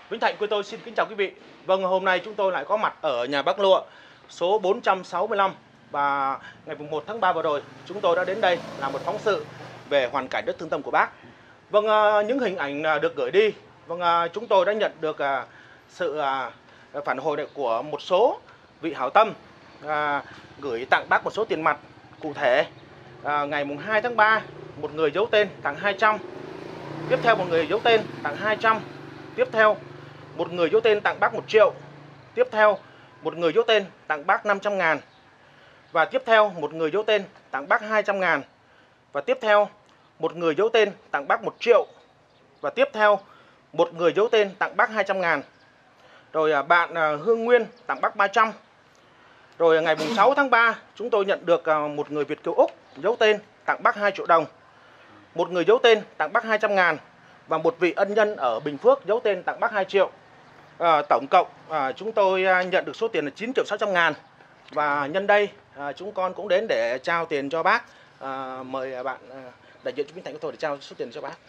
Vĩnh Thạnh của tôi xin kính chào quý vị. Vâng, hôm nay chúng tôi lại có mặt ở nhà bác Lụa số 465 và ngày 1 tháng 3 vừa rồi chúng tôi đã đến đây làm một phóng sự về hoàn cảnh rất thương tâm của bác. Vâng, những hình ảnh được gửi đi, vâng, chúng tôi đã nhận được sự phản hồi của một số vị hảo tâm gửi tặng bác một số tiền mặt. Cụ thể, ngày 2 tháng 3, một người giấu tên tặng 200, tiếp theo một người giấu tên tặng 200, tiếp theo một người giấu tên tặng bác 1 triệu, tiếp theo một người giấu tên tặng bác 500.000, và tiếp theo một người giấu tên tặng bác 200.000, và tiếp theo một người giấu tên tặng bác 1 triệu, và tiếp theo một người giấu tên tặng bác 200.000. Rồi bạn Hương Nguyên tặng bác 300. Rồi ngày 6 tháng 3 chúng tôi nhận được một người Việt kiều Úc giấu tên tặng bác 2 triệu đồng, một người giấu tên tặng bác 200.000 và một vị ân nhân ở Bình Phước giấu tên tặng bác 2 triệu. Tổng cộng chúng tôi nhận được số tiền là 9.600.000. Và nhân đây chúng con cũng đến để trao tiền cho bác. Mời bạn đại diện cho Vĩnh Thạnh của tôi để trao số tiền cho bác.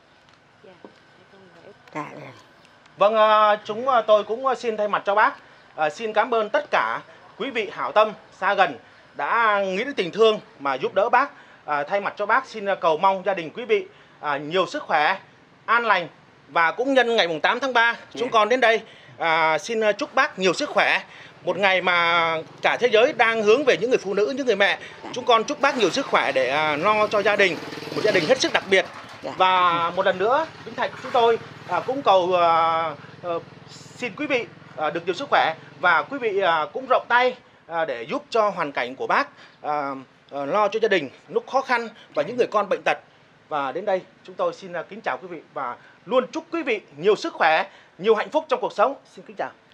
Vâng, chúng tôi cũng xin thay mặt cho bác xin cảm ơn tất cả quý vị hảo tâm xa gần đã nghĩ đến tình thương mà giúp đỡ bác. Thay mặt cho bác xin cầu mong gia đình quý vị nhiều sức khỏe, an lành. Và cũng nhân ngày 8 tháng 3 chúng con đến đây xin chúc bác nhiều sức khỏe. Một ngày mà cả thế giới đang hướng về những người phụ nữ, những người mẹ. Chúng con chúc bác nhiều sức khỏe để lo cho gia đình, một gia đình hết sức đặc biệt. Và một lần nữa Vĩnh Thạnh chúng tôi cũng cầu xin quý vị được nhiều sức khỏe, và quý vị cũng rộng tay để giúp cho hoàn cảnh của bác, lo cho gia đình lúc khó khăn và những người con bệnh tật. Và đến đây chúng tôi xin kính chào quý vị và luôn chúc quý vị nhiều sức khỏe, nhiều hạnh phúc trong cuộc sống. Xin kính chào.